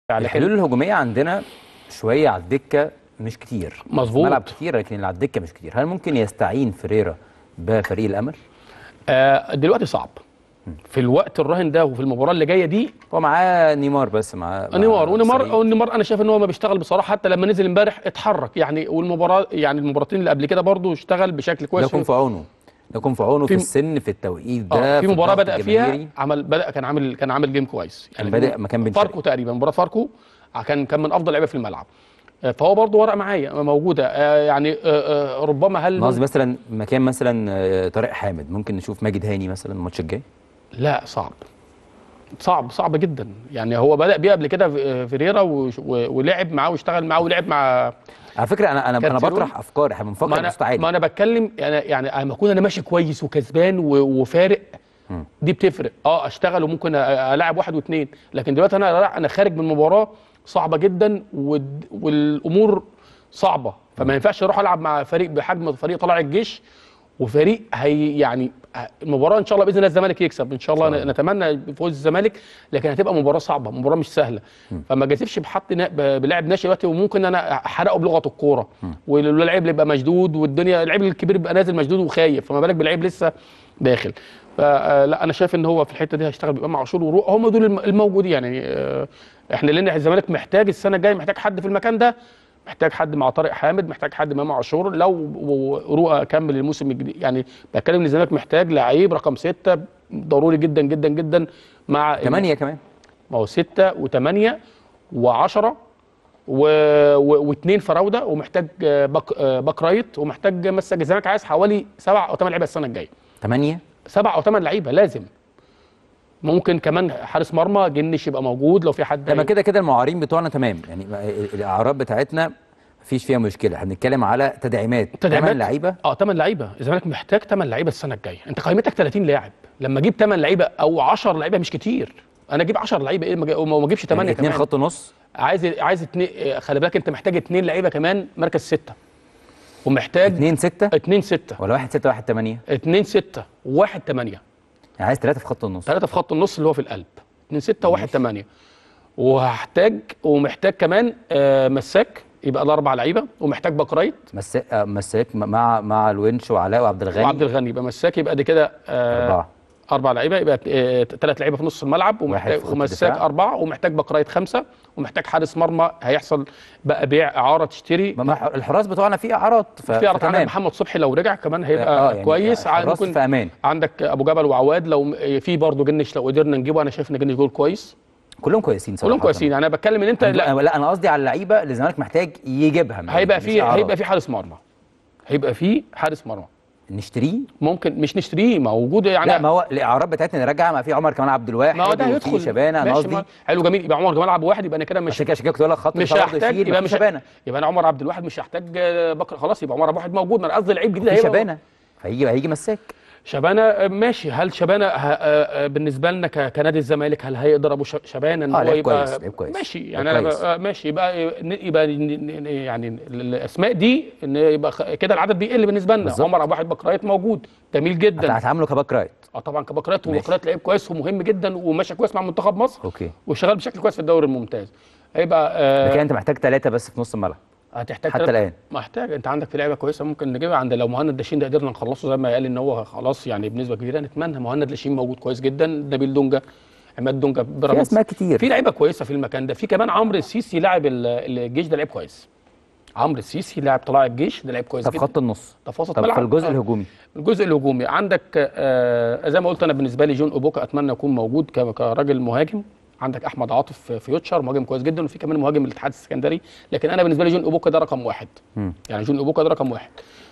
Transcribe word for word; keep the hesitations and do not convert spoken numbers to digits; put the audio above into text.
الحلول الهجوميه عندنا شويه على الدكه مش كتير، مظبوط، ملعب كتير لكن اللي على الدكه مش كتير. هل ممكن يستعين فيريرا بفريق الامل؟ آه دلوقتي صعب في الوقت الراهن ده وفي المباراه اللي جايه دي. هو معاه نيمار، بس معاه نيمار ونيمار ونيمار انا شايف ان هو ما بيشتغل بصراحه، حتى لما نزل امبارح اتحرك يعني، والمباراه يعني المباراتين اللي قبل كده برضه اشتغل بشكل كويس. لكم في عونه لكم في عونه في, في السن في التوقيت ده. آه في مباراه بدا فيها عمل بدا كان عامل كان عامل جيم كويس يعني، كان بدا مكان بن فاركو تقريبا، مباراه فاركو كان كان من افضل لعيبه في الملعب، فهو برضه ورق معايا موجوده يعني. ربما هل قصدي مثلا مكان مثلا طارق حامد ممكن نشوف ماجد هاني مثلا الماتش الجاي؟ لا صعب صعب صعب جدا يعني. هو بدأ بيه قبل كده فيريرا ولعب معاه واشتغل معاه ولعب مع، على فكره انا انا انا بطرح افكار، احنا بنفكر بصوت عالي. ما انا بتكلم يعني يعني لما اكون انا ماشي كويس وكسبان وفارق م. دي بتفرق. اه اشتغل وممكن العب واحد واثنين، لكن دلوقتي انا انا خارج من مباراه صعبه جدا والامور صعبه، فما ينفعش اروح العب مع فريق بحجم فريق طلائع الجيش، وفريق هي يعني المباراه ان شاء الله باذن الله الزمالك يكسب ان شاء الله, الله. نتمنى فوز الزمالك، لكن هتبقى مباراه صعبه، مباراه مش سهله. م. فما جازفش بحط بلاعب ناشئ دلوقتي وممكن انا احرقه بلغه الكوره، واللاعب يبقى مشدود والدنيا اللعيب الكبير يبقى نازل مشدود وخايف، فما بالك بلعيب لسه داخل. فلا انا شايف ان هو في الحته دي هيشتغل بامام عاشور وروق، هم دول الموجودين يعني. احنا لان الزمالك محتاج السنه الجايه محتاج حد في المكان ده، محتاج حد مع طارق حامد، محتاج حد امام عاشور، لو رؤى كمل الموسم الجديد يعني. بتكلم ان الزمالك محتاج لعيب رقم ستة ضروري جدا جدا جدا، مع ثمانية كمان، ما هو ستة وثمانية وعشرة واثنين فراوده، ومحتاج باك باك رايت، ومحتاج مسك. الزمالك عايز حوالي سبع او ثمان لعيبه السنه الجايه. ثمانية سبع او ثمان لعيبه لازم. ممكن كمان حارس مرمى جنش يبقى موجود لو في حد. لما كده كده المعارين بتوعنا تمام يعني، الاعراب بتاعتنا مفيش فيها مشكله، احنا بنتكلم على تدعيمات. ثمان لعيبه، اه ثمان لعيبه. الزمالك محتاج ثمان لعيبه السنه الجايه. انت قائمتك ثلاثين لاعب، لما اجيب ثمان لعيبه او عشرة لعيبه مش كتير. انا اجيب عشرة لعيبه ايه وما اجيبش ثمانية يعني كمان. اثنين خط نص، عايز عايز اثنين. خلي بالك انت محتاج اثنين لعيبه كمان مركز ستة، ومحتاج اثنين ستة اثنين ستة ولا واحد ستة واحد ثمانية؟ اثنين ستة وواحد ثمانية، يعني عايز ثلاثة في خط النص. ثلاثة في خط النص اللي هو في القلب، اثنين ستة وواحد ثمانية. وهحتاج ومحتاج كمان آه مساك يبقى الاربع لعيبه، ومحتاج باك رايت مساك آه مساك مع مع الونش وعلاء وعبد الغني وعبد الغني يبقى مساك، يبقى دي كده آه اربعه اربع لعيبه، يبقى ثلاث لعيبه في نص الملعب، ومحتاج ومساك اربعه، ومحتاج باك رايت خمسه، ومحتاج حارس مرمى هيحصل بقى بيع اعاره تشتري. الحراس بتوعنا في اعارات، في اعارات. عندك محمد صبحي لو رجع كمان هيبقى آه يعني كويس. حراس في امان. عندك ابو جبل وعواد لو في برضه جنش، لو قدرنا نجيبه انا شايف ان جنش جول كويس. كلهم كويسين صراحه، كلهم كويسين يعني. انا بتكلم ان انت لا لا انا قصدي على اللعيبه اللي الزمالك محتاج يجيبها. هيبقى في هيبقى في حارس مرمى، هيبقى في حارس مرمى نشتريه. ممكن مش نشتريه، موجود يعني. لا ما هو الاعارات بتاعتنا نرجع، ما في عمر كمال عبد الواحد، ما هو ده هيدخل شبانه. انا قصدي حلو جميل، يبقى عمر كمال عبد الواحد، يبقى انا كده مش عشان كده عشان كده كنت بقول لك خط مش هحتاج، يبقى مش شبانه، يبقى انا عمر عبد الواحد مش هحتاج بكر، خلاص يبقى عمر عبد الواحد موجود. انا قصدي لعيب جديد هيبقى شبانه، فهيجي هيجي مساك شبانه ماشي. هل شبانه بالنسبه لنا كنادي الزمالك هل هيقدر ابو شبانه ان هو يبقى كويس كويس ماشي يعني؟ انا ماشي يبقى يبقى يعني الاسماء دي ان يبقى كده العدد بيقل بالنسبه لنا. عمر ابو واحد باك رايت موجود جميل جدا، هتعامله كباك رايت. اه طبعا كباك رايت، وباك رايت لعيب كويس ومهم جدا وماشي كويس مع منتخب مصر. اوكي، وشغال بشكل كويس في الدوري الممتاز. هيبقى آه لكن انت محتاج ثلاثه بس في نص الملعب. هتحتاج حتى الان محتاج. انت عندك في لعيبه كويسه ممكن نجيبها. عند لو مهند لاشين ده قدرنا نخلصه زي ما قال ان هو خلاص يعني بنسبه كبيره، نتمنى. مهند لاشين موجود كويس جدا، نبيل دونجا، عماد دونجا، في اسماء كتير، في لعيبه كويسه في المكان ده. في كمان عمرو السيسي لاعب الجيش ده لعيب كويس. عمرو السيسي لاعب طلائع الجيش ده لعيب كويس جدا. في خط النص، ده في وسط ملعب. في الجزء الهجومي الجزء الهجومي عندك آه زي ما قلت انا بالنسبه لي جون اوبوكا اتمنى يكون موجود كراجل مهاجم. عندك احمد عاطف في فيوتشر مهاجم كويس جدا، وفي كمان مهاجم الاتحاد السكندري، لكن انا بالنسبه لي جون اوبوكا ده رقم واحد. م. يعني جون اوبوكا ده رقم واحد.